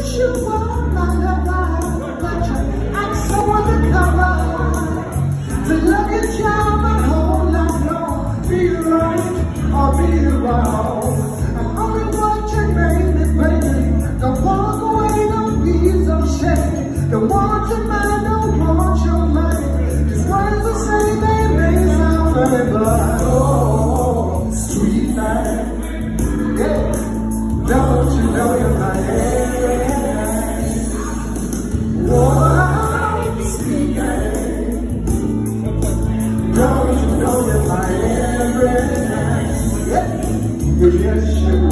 you are my lover, I'm someone to cover, to love your child my whole life long. Be it right or be it wrong, I'm only watching, baby, baby. Don't walk away, don't be so shady. Don't want your mind, don't want your money. These words are saying they may sound funny, but oh, sweet thing, yeah. Don't you know you're my everything? Whoa, sweet thing. Don't you know you're my everything? Yeah, yes, you